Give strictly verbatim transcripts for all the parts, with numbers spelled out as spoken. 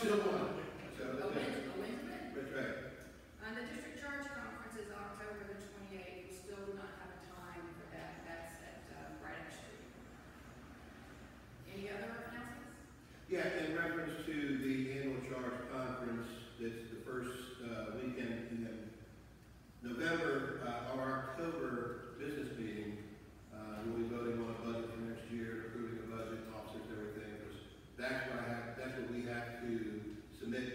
still one. So, Oh, okay. when's, oh, when's it? That's right. Uh, the district church conference is October the twenty-eighth. We still do not have a time for that. That's at uh, Braddock Street. Any other announcements? Yeah, in reference to the annual charge conference, that's the first uh, weekend in November, uh, our October business meeting, uh, we'll be voting on a budget for next year, approving a budget, officers, everything. That's what I have, that's what we have to submit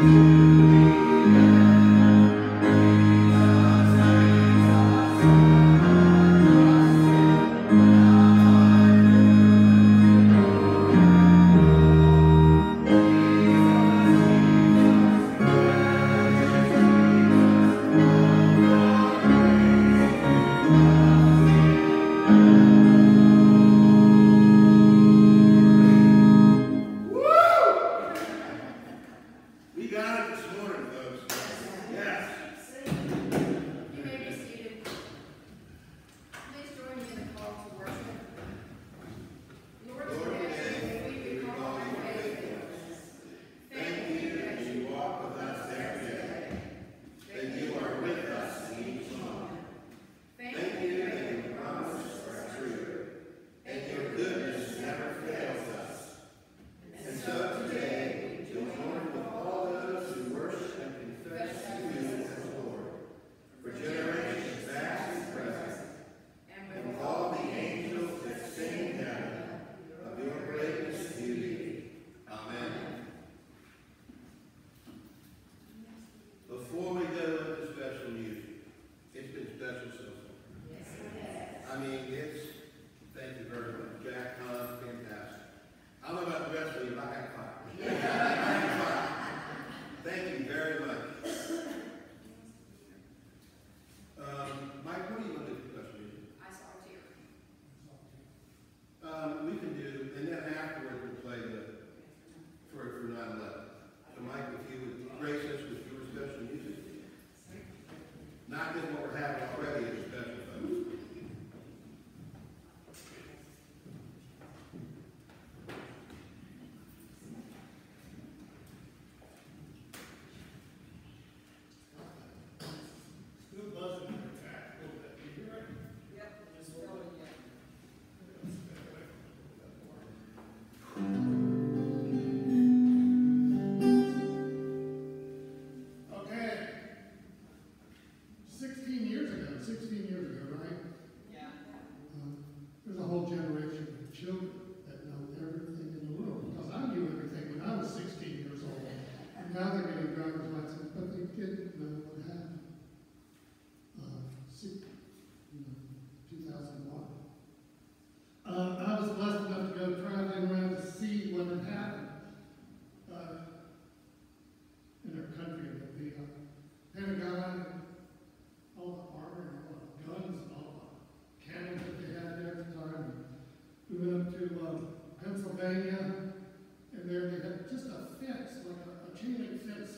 Pennsylvania, and there they had just a fence, like a, a chain link fence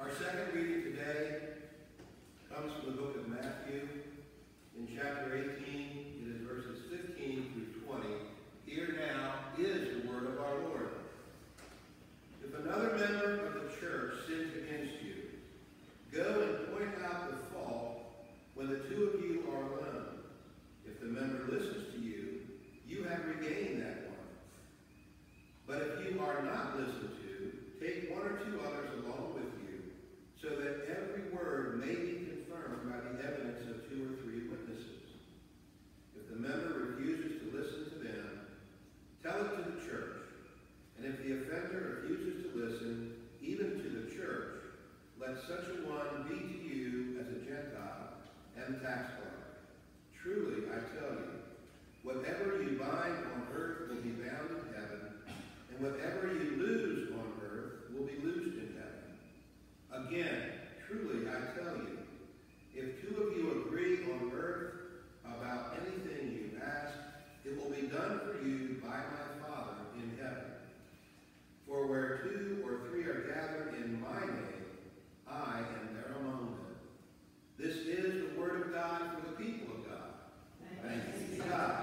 Our second reading today comes from the book of Matthew. In chapter eighteen, it is verses fifteen through twenty. Here now is the word of our Lord. If another member of the church sins against you, go and point out the fault when the two of you are alone. If the member listens to you, you have regained that one. But if you are not listened to, take one or two others along with you, so that every word may be confirmed by the evidence of two or three witnesses. If the member refuses to listen to them, tell it to the church. And if the offender refuses to listen, even to the church, let such a one be to you as a Gentile and tax collector. Truly, I tell you, whatever you bind on earth will be bound in heaven, and whatever you lose on earth will be loosed in heaven. Again, truly, I tell you, if two of you agree on earth about anything you ask, it will be done for you by my Father in heaven. For where two or three are gathered in my name, I am there among them. This is the word of God for the people of God. Thanks be to God.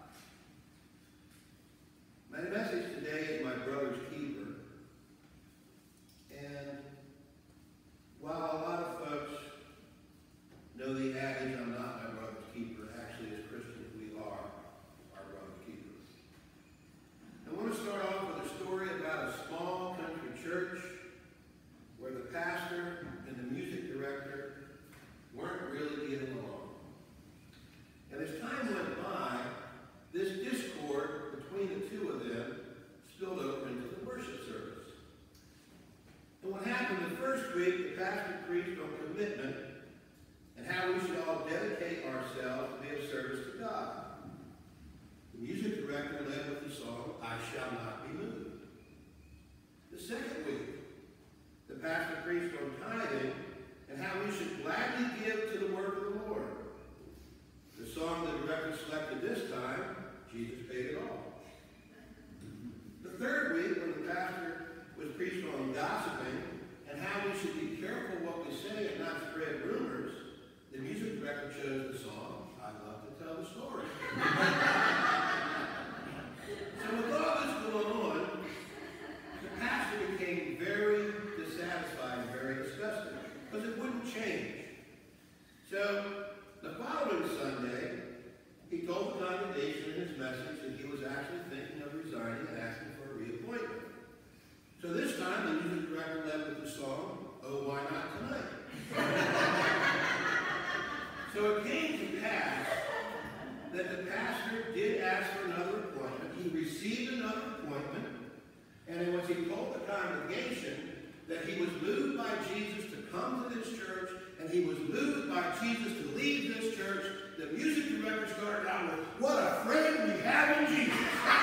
My message today is my brother's keeper. And while a lot of folks know the adage, I'm not my brother's keeper, actually as Christians we are our brother's keepers. I want to start off with a story about a small country church where the pastor and the music director weren't really getting along. And as time went by, this discord between the two of them spilled over into the worship service. And what happened the first week, the pastor preached on commitment and how we should all dedicate ourselves to be of service to God. The music director led with the song, I Shall Not Be Moved. The second week, the pastor preached on tithing and how we should gladly give to the work of the Lord. The song the director selected this time, Jesus Paid It All. The third week, when the pastor was preached on gossiping and how we should be careful what we say and not spread rumors, the music director chose the song, I Love to Tell the Story. So with all this going on, the pastor became very dissatisfied and very disgusted because it wouldn't change. So the following Sunday, he told the congregation in his message that he was actually thinking of resigning and asking for a reappointment. So this time, the music director led with the song, Oh, Why Not Tonight? So it came to pass that the pastor did ask for another appointment. He received another appointment, and it was he told the congregation that he was moved by Jesus to come to this church, and he was moved by Jesus to leave this church. The music director started out with, what a friend we have in Jesus.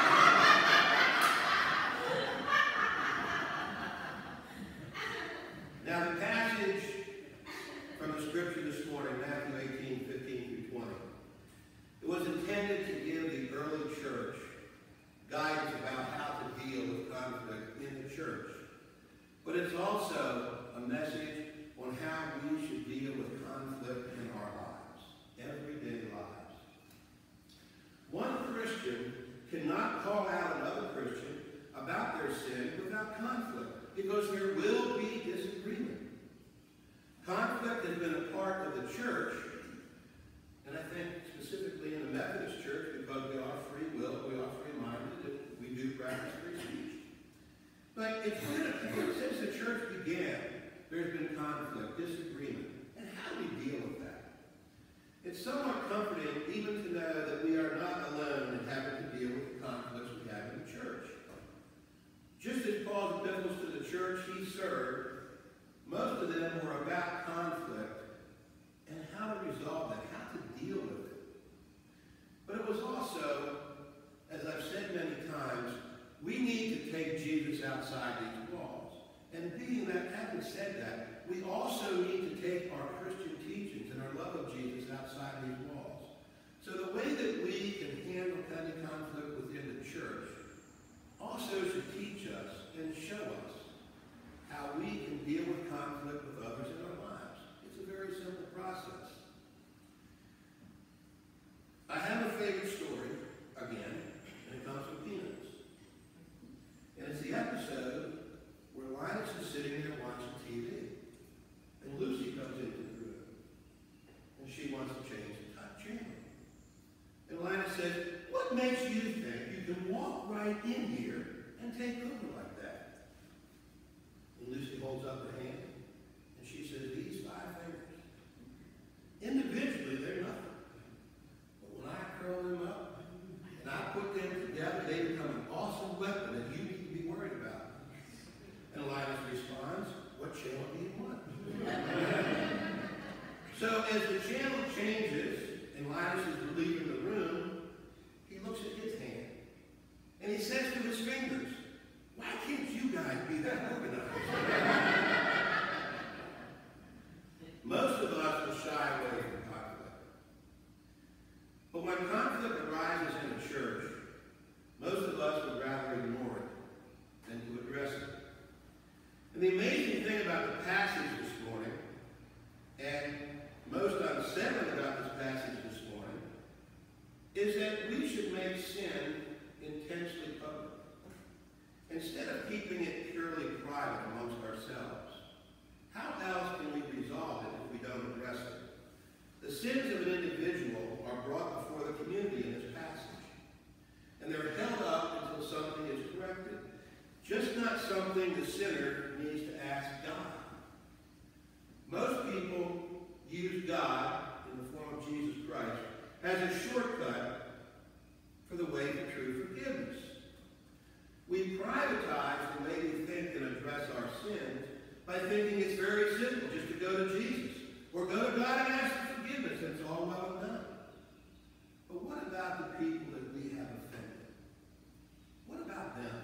Now the passage from the scripture this morning, Matthew eighteen, fifteen through twenty, it was intended to give the early church guidance about how to deal with conflict in the church. But it's also a message on how we should deal with conflict in our lives, everyday lives. One Christian cannot call out another Christian about their sin without conflict, because there will be disagreement. Conflict has been a part of the church, and I think specifically in the Methodist church, because we are free will, we are free-minded, that we do practice free speech. But it's been, since the church began, there's been conflict, disagreement. And how do we deal with that? It's somewhat comforting even to know that we are not alone in having to deal with the conflicts we have in the church. Just as Paul's epistles to the church he served, most of them were about conflict and how to resolve that, how to deal with it. But it was also, as I've said many times, we need to take Jesus outside these walls. And being that, having said that, we also need to take our Christian teachings and our love of Jesus outside these walls. So the way that we can handle petty conflict within the church also should teach us and show us how we can deal with conflict with What makes you think you can walk right in here and take over like that? And Lucy holds up her hand, and she says, these five fingers. Individually, they're nothing. But when I curl them up, and I put them together, they become an awesome weapon that you need to be worried about. And Linus responds, what channel do you want? So as the channel changes, and Linus is leaving the room, he looks at his hand, and he says to his fingers, why can't you guys be that organized? Most of us will shy away from conflict. But when conflict arises in a church, most of us would rather ignore it than to address it. And the amazing thing about the passage this morning, and most unsettling about this passage this morning, is that we should make sin intensely public, instead of keeping it purely private amongst ourselves. How else can we resolve it if we don't address it? The sins of an individual are brought before the community in this passage, and they're held up until something is corrected. Just not something the sinner needs to ask God. Most people use God, in the form of Jesus Christ, as a shortcut for the way to true forgiveness. We privatize the way we think and address our sins by thinking it's very simple just to go to Jesus, or go to God and ask for forgiveness, and it's all well and done. But what about the people that we have offended? What about them?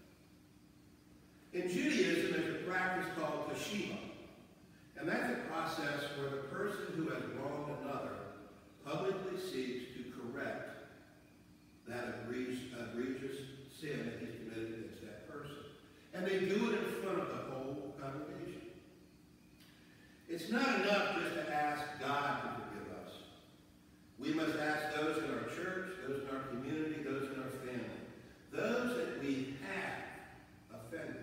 In Judaism, there's a practice called teshuva, and that's a process where the person who has wronged another publicly seeks to correct that egregious, egregious sin that he's committed against that person. And they do it in front of the whole congregation. It's not enough just to ask God to forgive us. We must ask those in our church, those in our community, those in our family, those that we have offended.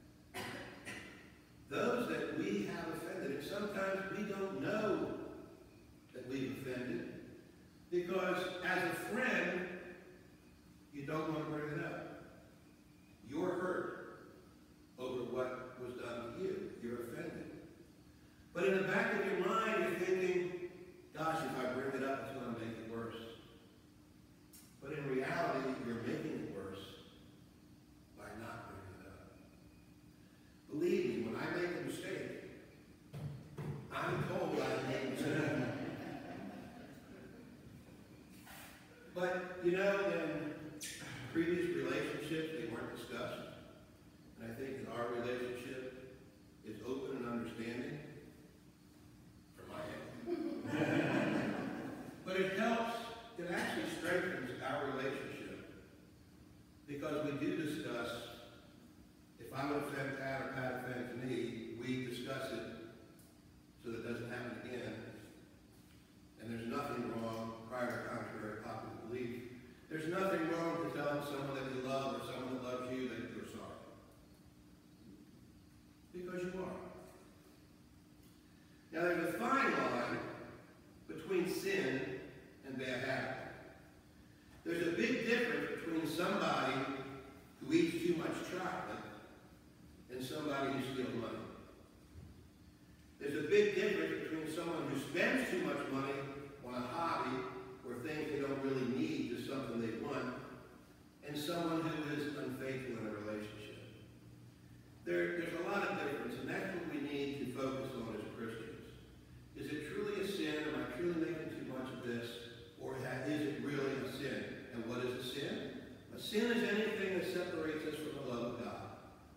Those that we have offended. And sometimes we don't know that we've offended, because as a friend, you don't want to bring it up. You're hurt over what was done to you. You're offended. But in the back of your mind, you're thinking, gosh, if I bring it up, it's going to make it worse. But in reality, you're making it worse by not bringing it up. Believe me, when I make a mistake, I'm told I made a mistake. But, you know, in previous relationships, they weren't discussed. And I think that our relationship is open and understanding from my end. But it helps, it actually strengthens our relationship, because we do discuss, if I would offend Pat or Pat offends me, we discuss it so that it doesn't happen again. And there's nothing wrong, prior to contrary popular belief, there's nothing wrong to telling someone that you love or someone that loves you that you're sorry. Because you are. Now there's a fine line between sin and bad habit. There's a big difference between somebody who eats too much chocolate and somebody who steals money. There's a big difference between someone who spends too much money on a hobby or things they don't really need, just something they want, and someone who is unfaithful in a relationship. There, there's a lot of difference, and that's what we need to focus on as Christians. Is it truly a sin? Am I truly making too much of this? Or is it really a sin? And what is a sin? A sin is anything that separates us from the love of God.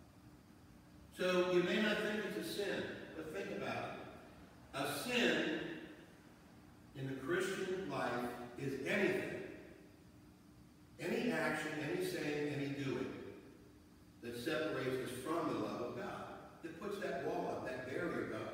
So you may not think it's a sin, but think about it. A sin in the Christian life is anything, any action, any saying, any doing that separates us from the love of God, that puts that wall up, that barrier up.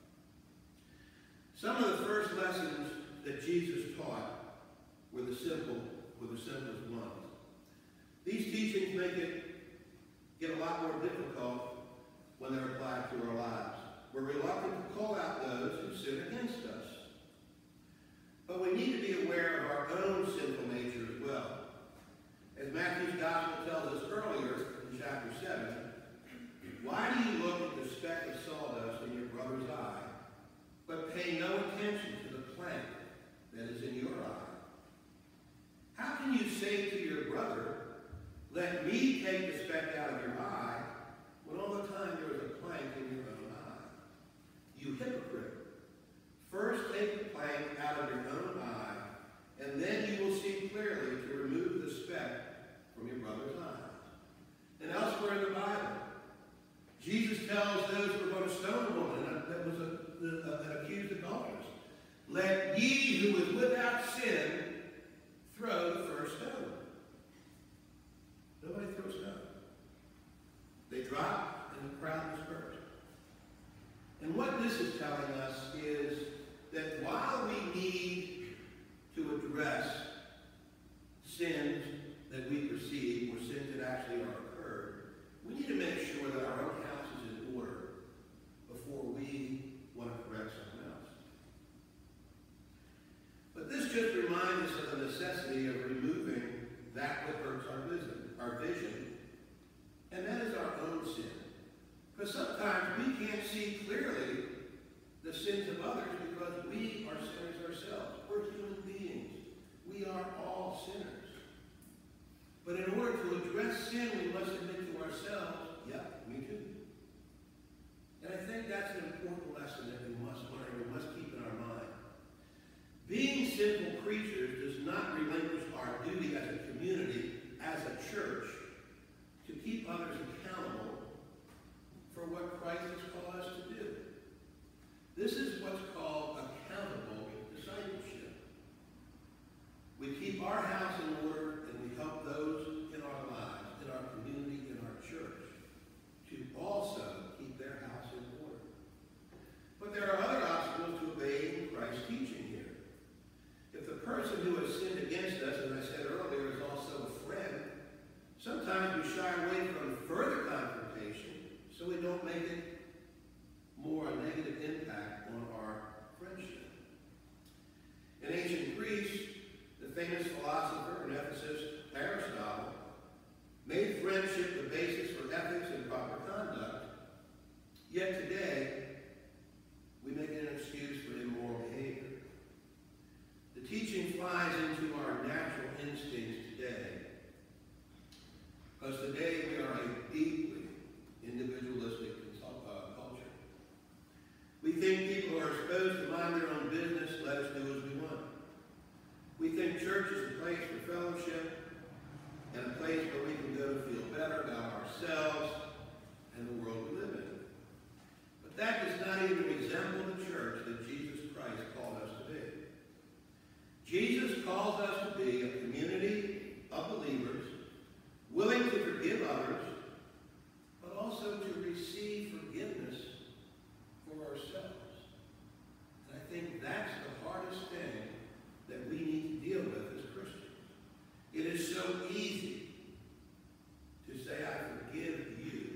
Some of the first lessons that Jesus taught were the simple, were the simplest ones. These teachings make it get a lot more difficult when they're applied to our lives. We're reluctant to call out those who sin against us. But we need to be aware of our own sinful nature as well. say to your brother, let me take the speck out of your eye, when all the time there is a plank in your own eye? You hypocrite. First take the plank out of your own eye, and then you will see clearly to remove the speck from your brother's eye. And elsewhere in the Bible, Jesus tells those who are going to stone a woman that was a, a, an accused adulteress, let ye who is without sin throw the first stone. Nobody throws stones. They drop and the crowd dispersed. And what this is telling us is that while we need to address sins that we perceive or sins that actually are occurred, we need to make sure that our own house is in order before we want to correct someone else. But this just reminds us of the necessity of removing that which hurts our vision, our vision, and that is our own sin. Because sometimes we can't see clearly the sins of others because we are sinners ourselves. We're human beings. We are all sinners. But in order to address sin, we must admit to ourselves, yep, me too. And I think that's an important lesson that we must learn, we must keep in our mind. Being sinful creatures does not relinquish our duty as a community, as a church, to keep others accountable for what Christ has called us to do. This is what's called accountable discipleship. We keep our house in order and we help those in our lives, in our community, in our church, to also keep their house in order. But there are other obstacles to obeying Christ's teaching here. If the person who has sinned against us, as I said earlier, is also a friend, sometimes we shy away from further confrontation so we don't make it more a negative impact on our friendship. In ancient Greece, the famous philosopher in Ephesus, Aristotle, made friendship the basis for ethics and proper conduct. Yet today, we make it an excuse for immoral behavior. The teaching flies into our natural instincts today, because today we are a deeply individualistic uh, culture. We think people are supposed to mind their own business, let us do as we want. We think church is a place for fellowship and a place where we can go to feel better about ourselves and the world we live in. But that does not even resemble the church that Jesus Christ called us to be. Jesus calls us to be a community of believers willing to forgive others, but also to receive forgiveness for ourselves. And I think that's the hardest thing that we need to deal with as Christians. It is so easy to say, I forgive you.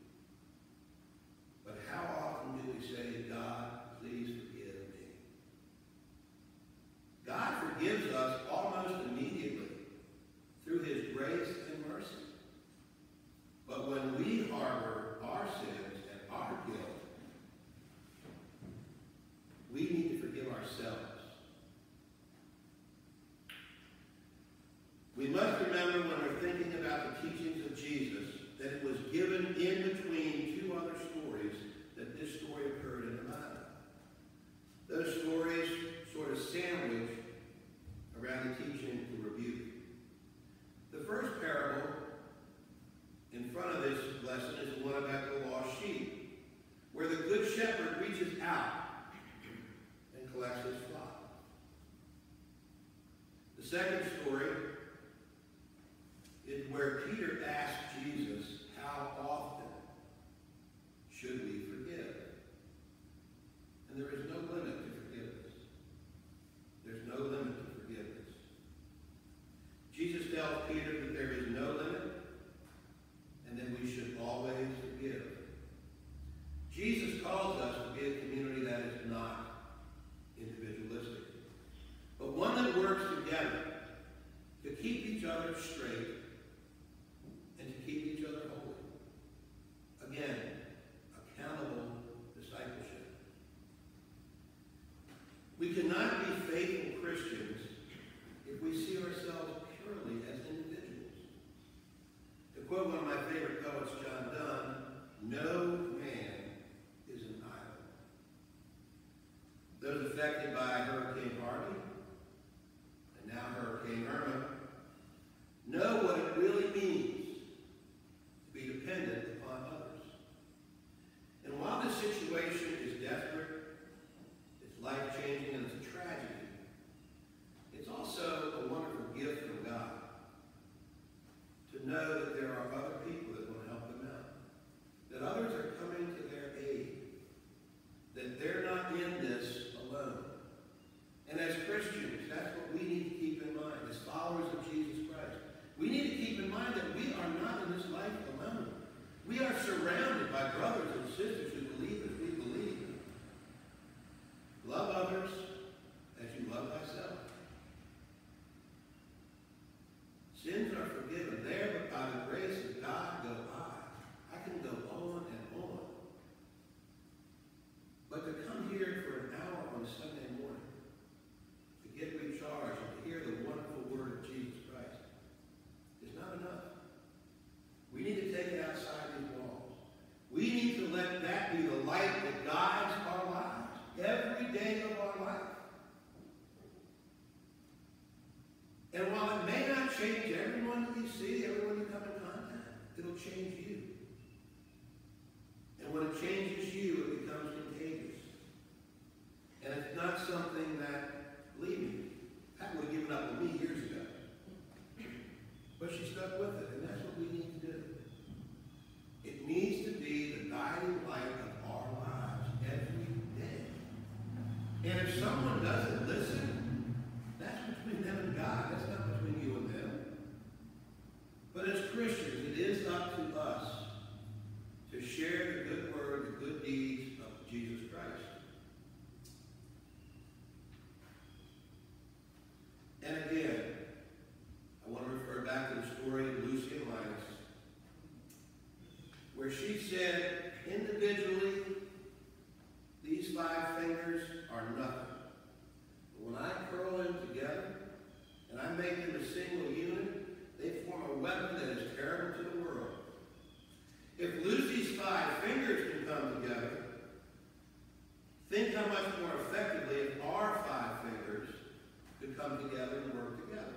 But how often do we say, God, please forgive me? God forgives us almost immediately through his grace and mercy. But when we harbor our sins and our guilt, we need to forgive ourselves. We must remember when we're thinking about the teachings of Jesus that it was given in between two other stories that this story occurred in the Bible. Those stories sort of sandwich around the teaching to rebuke. The first parable in front of this lesson is the one about the lost sheep, where the good shepherd reaches out and collects his flock. The second story is where Peter asks Jesus, how often should we forgive? And there is no limit to forgiveness. There's no limit to forgiveness. Jesus tells Peter that there is no limit and that we should always forgive. Jesus calls us to be a community that is not individualistic, but one that works together to keep each other straight and to keep each other holy. Again, accountable discipleship. We cannot be faithful Christians if we see ourselves purely as no man is an island. Those affected by Hurricane Harvey, and now Hurricane Irma, know what it really means to be dependent upon others. And while this situation is desperate, it's life-changing, and it's a tragedy, it's also a wonderful gift from God to know that there are other people that want to help them out, that others are coming to their aid, that they're not in this alone. And as Christians, that's what we need to keep in mind, as followers of Jesus Christ. We need to keep in mind that we are not in this life alone. We are surrounded by brothers and sisters who believe as we believe. Love others as you love thyself. Sins are forgiven there, but by the grace of God go I. I can go on and on. But to come here for an hour on a Sunday morning, to get recharged and to hear the wonderful word of Jesus Christ, is not enough. We need to take it outside these walls. We need to let that be the light that guides our lives, every day of our life. And while it may not change everyone that you see, everyone you come in contact, it'll change you. And when it changes you, it becomes contagious. And it's not something that, believe me, Pat would have given up on me years ago. But she stuck with it, and that's what we need to do. It needs to be the guiding light of our lives every day. And if someone doesn't listen, that's between them and God. That's not between you and them. But as Christians, it is up to us to share the good word, the good deeds of Jesus Christ. And again, I want to refer back to the story of Lucy and Linus, where she said, individually, these five fingers are nothing. But when I curl them together, and I make them a single unit, they form a weapon that is terrible to the world. If Lucy's five fingers can come together, think how much more effectively if our five fingers could come together and work together.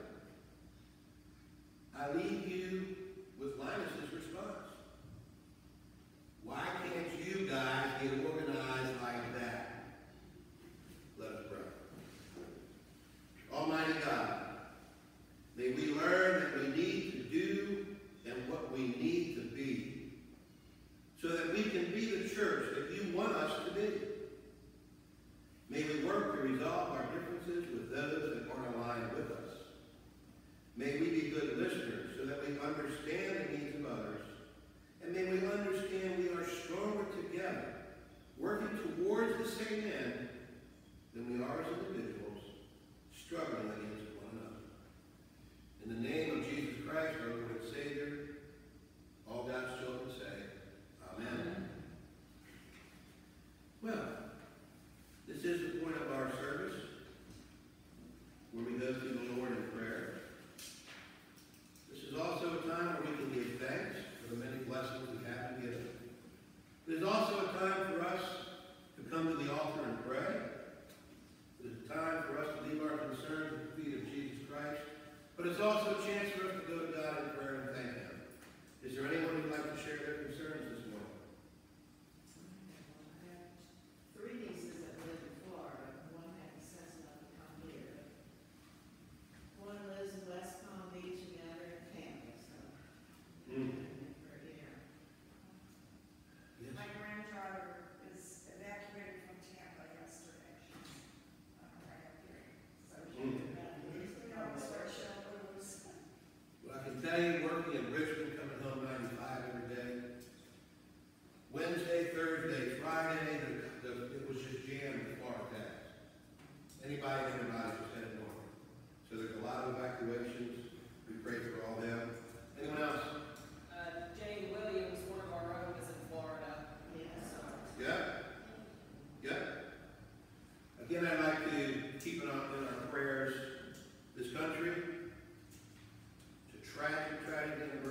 I leave you with Linus's response. Why can't you guys get organized like that? Let us pray. Almighty God, may we learn that we need to do and what we need to be, so that we can be the church that you want us to be. May we work to resolve our differences with those that aren't aligned with us. May we be good listeners so that we understand the needs of others. And may we understand we are stronger together, working towards the same end than we are as individuals, struggling against one another. In the name of Jesus Christ, our Lord and Savior, all God's children say, Amen. Well, this is the point of our service, where we go to the Lord in prayer. This is also a time where we can give thanks for the many blessings we have been given. It is also a time for us to come to the altar and pray. It is a time for us to leave our concerns at the feet of Jesus Christ. But it's also a chance for us to go to God in prayer and thank Him. Is there anyone who'd like to share their concerns this morning? I have three nieces that live in Florida. One had the sense enough to come here. One lives in West Palm Beach and the other in Tampa. So, Mm. for a year. Yes. My granddaughter is evacuated from Tampa yesterday. She's uh, right up here. So she Mm. knows where she'll lose. Well, I can tell you, working in Richmond, coming home ninety-five every day, Wednesday, Thursday, Friday, the, the, it was just jammed with Florida tags. Anybody, everybody just headed north. So there's a lot of evacuations. We pray for all them. Anyone else? Uh, Jane Williams, one of our own, is in Florida. Yeah. So, Yeah? Yeah? Again, I'd like to keep it on in our prayers this country. It's a tragic, tragic thing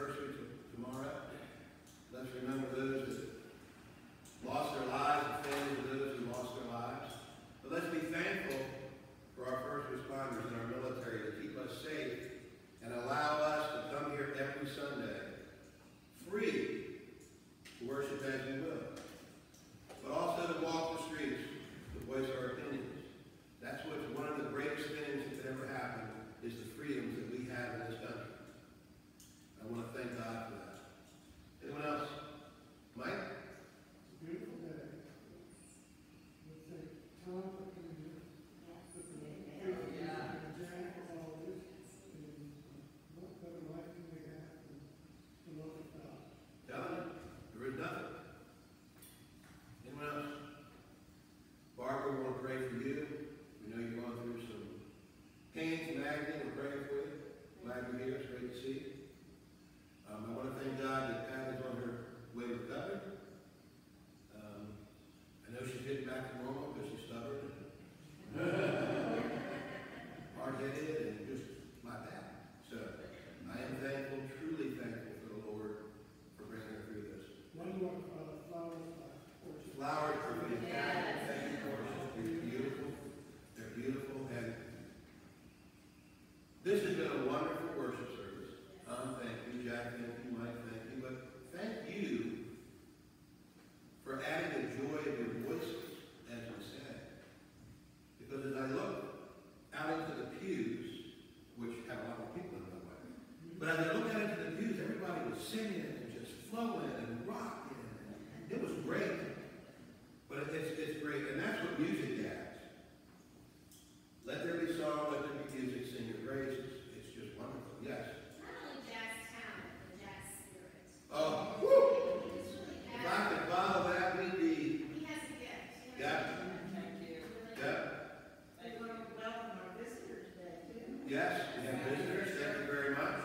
But as I looked out into the pews, everybody was singing and just flowing and rocking. And it was great. But it's, it's great, and that's what music adds. Let there be song, let there be music, sing your praises. It's just wonderful. Yes? Not only jazz talent, but jazz spirit. Oh, woo! It's really If jazz. I could follow that, we'd be, He has a gift. He has Yeah. a gift. Thank you. yeah, We want to welcome our visitor today, too. yes, we have visitors. Thank you very much.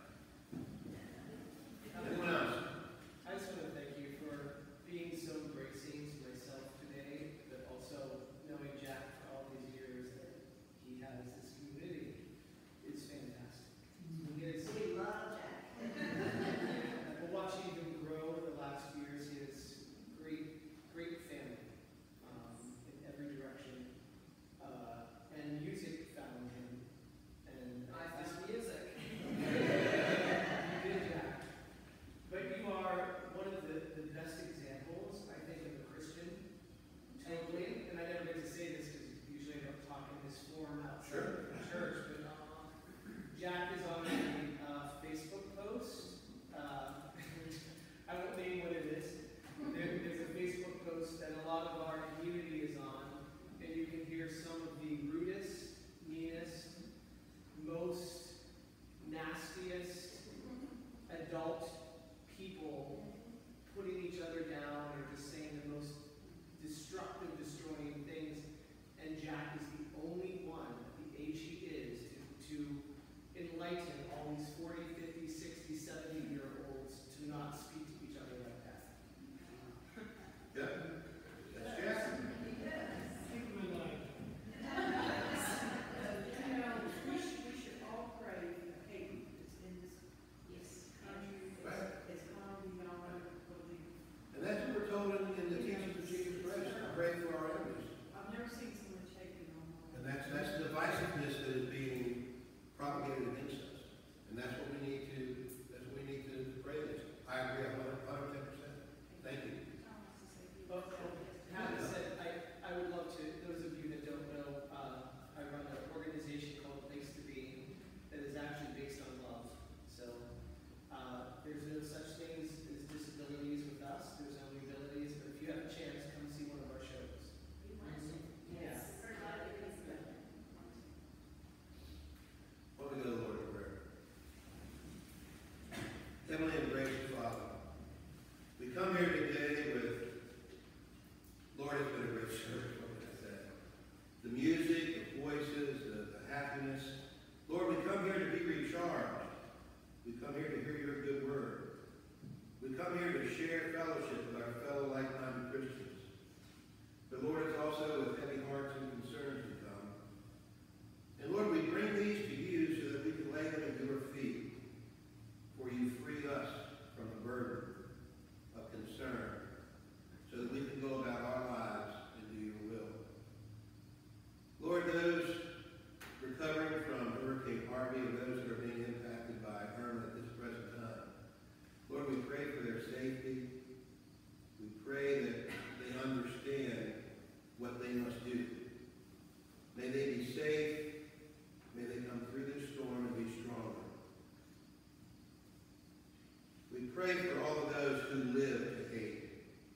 Anyone else? I just want to thank you for being so embracing to myself today, but also knowing Jack for all these years that he has this community is fantastic. He is, We love Jack. I've been watching him grow the last few years. He has great, great family um, in every direction, uh, and music found him. And I found music. You did, Jack. But you are one of the, the best examples, I think, of a Christian. Totally. And I never get to say this because usually I don't talk in this form outside Sure. of the church. But uh, Jack is on a uh, Facebook post. Uh, I won't name what it is. There, there's a Facebook post that a lot of our community is on. And you can hear some of the rudest, meanest, most nastiest adult people putting each other down or just saying the most destructive, destroying things. And Jack is the only one at the age he is to, to enlighten all these forty, fifty, sixty, seventy year olds to not speak to each other like that. Yeah. That's Jack. You know, we should, we should all pray for the hate that's in this Yes. country. It's, Right. it's gone beyond belief. And that's what we're told in, in the teachings of Jesus Christ. Pray for our enemies. I've never seen so much hate in my life. And that's, that's the divisiveness that is being propagated against us. And that's what we need to, that's what we need to pray against. I agree a hundred, hundred ten percent. Thank you. Tom wants to say he But was- having said, I, I would love to, those of you that don't know, uh, I run an organization called Place to Be that is actually based on love. So uh, there's no such things as disabilities with us. There's only abilities. But if you have a chance, come see one of our shows. He wants it. Yeah. Yes. Or love it is good. Why don't we go to the Lord in prayer? Heavenly and gracious Father, we come here today with, Lord, it's been a great service, what can I say? The music, the voices, the, the happiness. Lord, we come here to be recharged. We come here to hear your good word. We come here to share fellowship with our fellow like-minded Christians. But Lord, it's also with heavy hearts and concerns we come. And Lord, we bring these to you so that we can lay them at your feet, for you free us from the burden of concern, so that we can go about our lives and do your will. Lord, those recovering from Hurricane Harvey and those that are being impacted by Irma at this present time, Lord, we pray for their safety. We pray that they understand what they must do. May they be safe. May they come through this storm and be stronger. We pray for all of those who live to hate.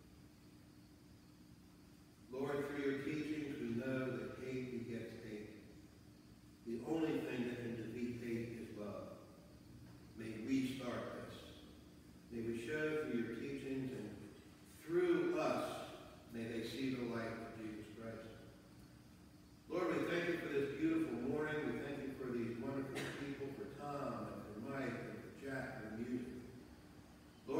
Lord, through your teachings, we know that hate begets hate. The only thing that can defeat hate is love. May we start this. May we show through your teachings, and through us, may they see the light of Jesus Christ. Lord, we thank you for this beautiful morning. We thank you for these wonderful people, for Tom and for Mike and for Jack and the music. Lord,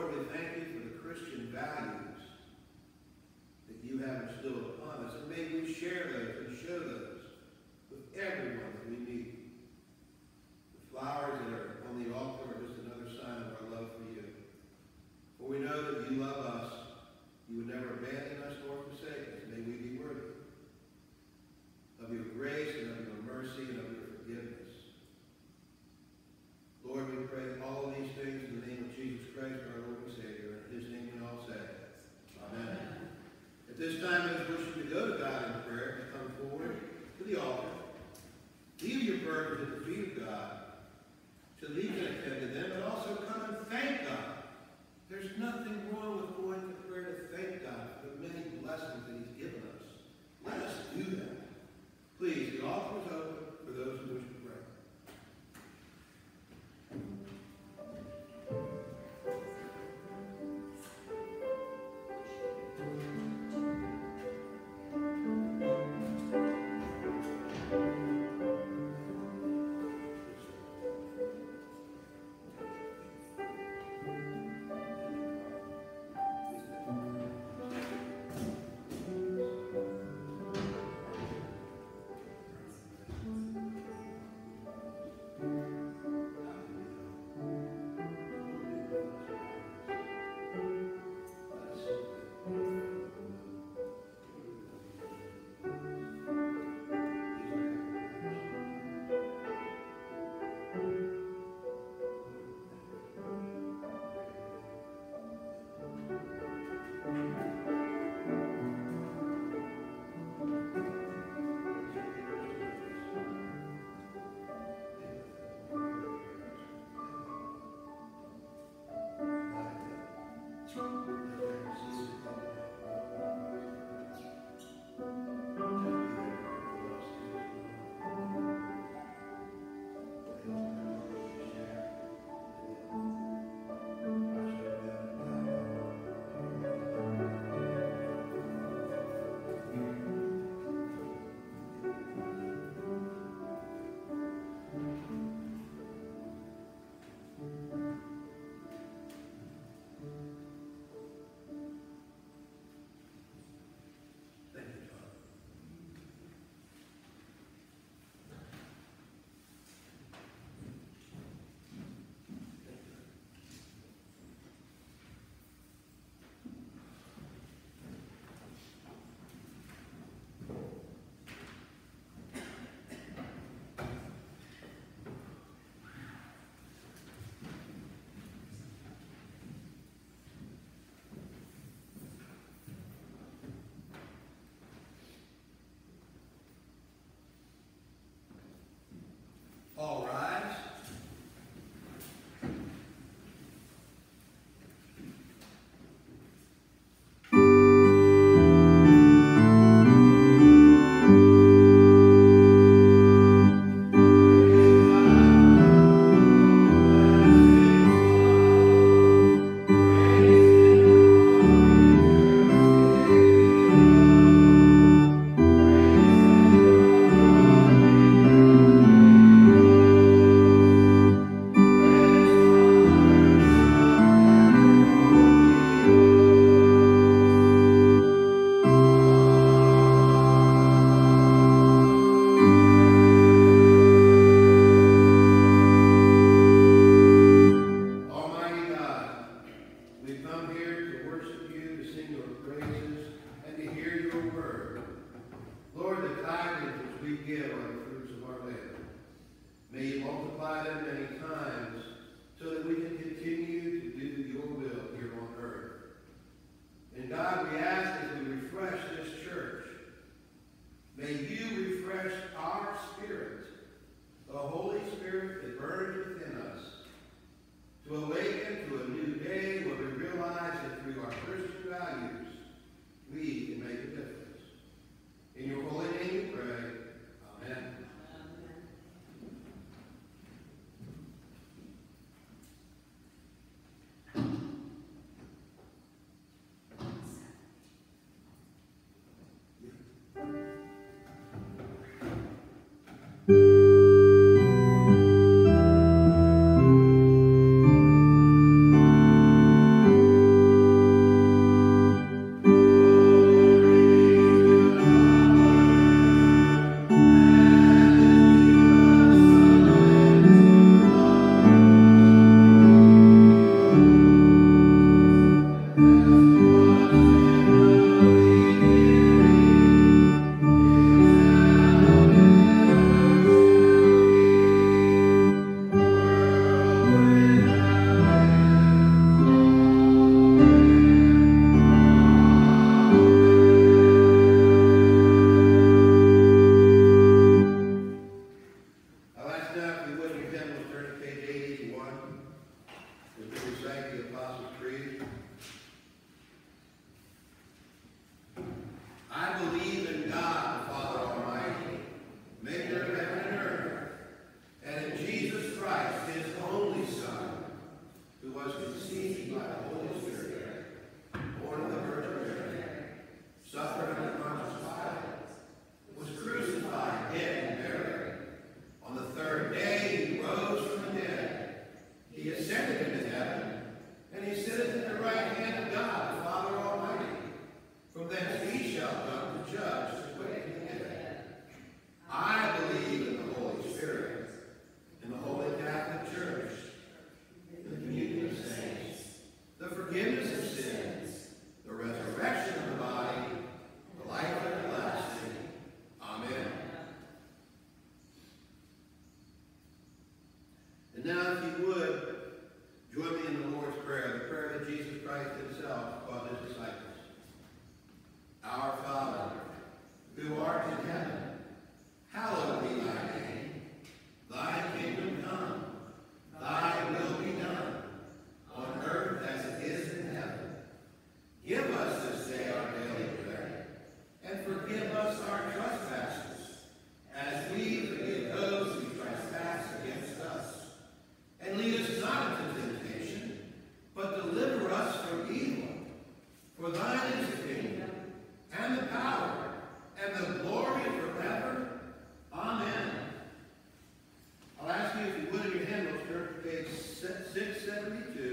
seventy-two.